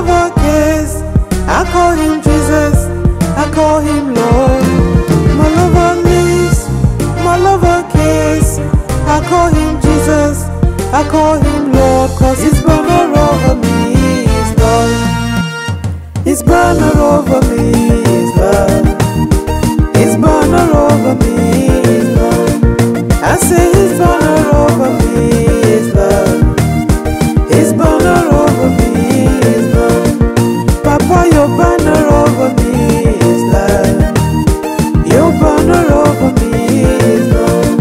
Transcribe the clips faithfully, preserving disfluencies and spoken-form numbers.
lover kiss, I call him Jesus, I call him Lord. My lover lives, my lover kiss, I call him Jesus, I call him Lord. Cause his banner over me is love. His banner over me is love. His banner over me is love. I say his banner over me is love. His banner over me is love. Papa, your banner over me is love. Your banner over me is love.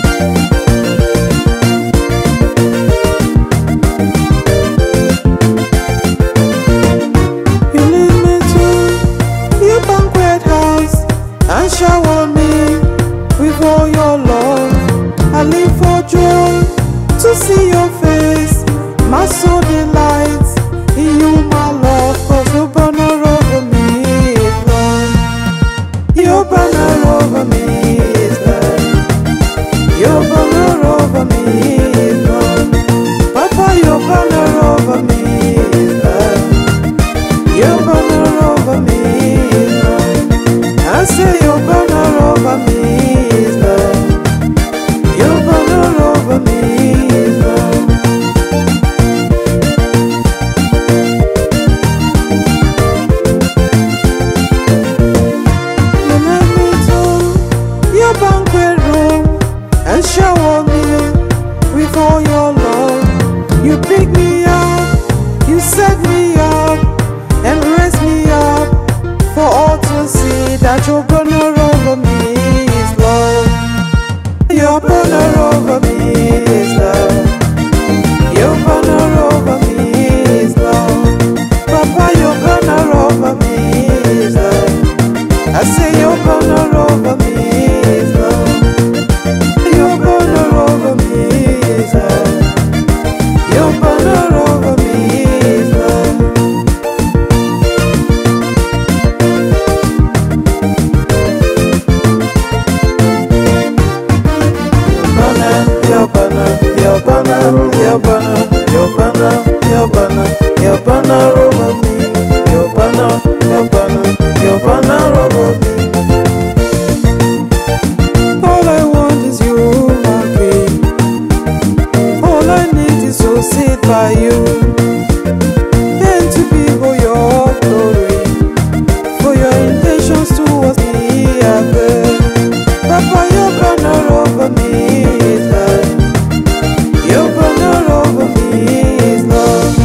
You lead me to your banquet house and shower me with all your love. I live for joy to see your face. My soul delights in you, my love. Cause your banner over me is love. Your banner over me is love. Your banner over me is love. Papa, your banner over me is love. Your banner over me is love. I say your banner over me is love. Your banner over me is love. You let me to your banquet room and shower me with all your love. You pick me up, you set me up and raise me up for all to see that your banner over me is love. Your banner over me is love. Your banner over me is love. Papa, your banner over me is love. I say your banner over me is love. Your banner over me is love. Your banner over me is love. Your banner, your banner, your banner, your banner, your banner, your banner over me. Your banner, your banner, your banner over me. All I want is you, my king. All I need is to sit by you and to behold your glory. For your intentions towards me are good. Papa, your banner over me is love. Your banner over me is love.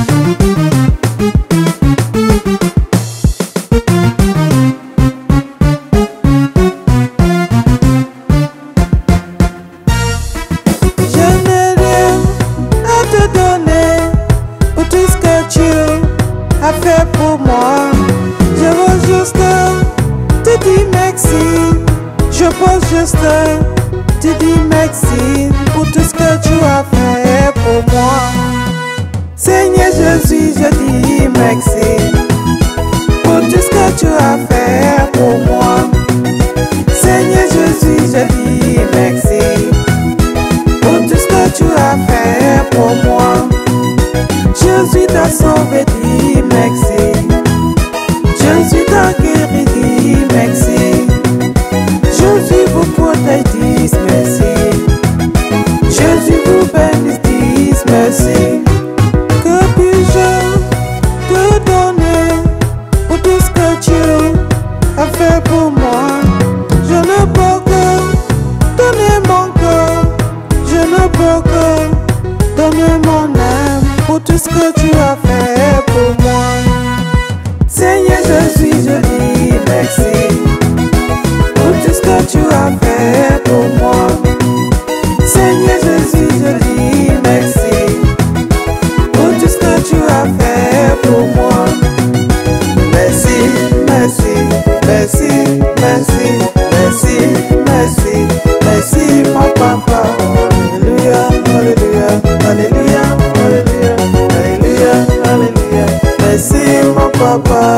Je n'ai rien à te donner pour tout ce que tu as fait pour moi. Je veux juste te dire merci. Je pose juste te dire merci pour tout ce que tu as fait pour moi. Seigneur Jésus, je dis merci pour tout ce que tu as fait pour moi. Seigneur Jésus, je dis merci pour tout ce que tu as fait pour moi. Jésus t'a sauvé, dis merci. Jésus t'a guéri, dis merci. Jésus vous protège, dis merci. Jésus vous bénisse, dis merci. Que puis-je te donner pour tout ce que tu as fait pour moi? Je ne peux que donner mon cœur. Je ne peux que donner mon âme pour tout ce que tu as fait pour moi. Seigneur Jésus, je dis merci pour tout ce que tu as fait pour moi. Seigneur Jésus, je dis merci pour tout ce que tu as fait pour moi. Merci, merci, merci, merci, merci, merci, merci mon papa. Alléluia, alléluia, alléluia, alléluia, alléluia, alléluia. Merci mon papa.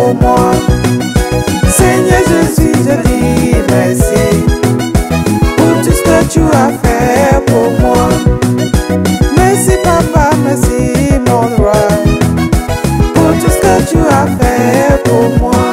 pour moi. Seigneur Jésus, je dis merci pour tout ce que tu as fait pour moi. Merci papa, merci mon roi, pour tout ce que tu as fait pour moi.